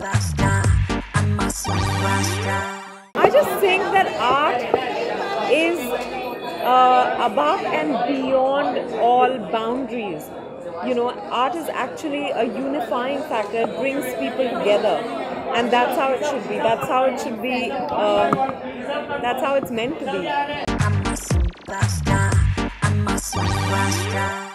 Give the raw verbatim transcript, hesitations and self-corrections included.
superstar. I'm a superstar. I just think that art is uh, above and beyond all boundaries. You know, art is actually a unifying factor. It brings people together, and that's how it should be. That's how it should be. Um, that's how it's meant to be. I'm a superstar. I'm a superstar.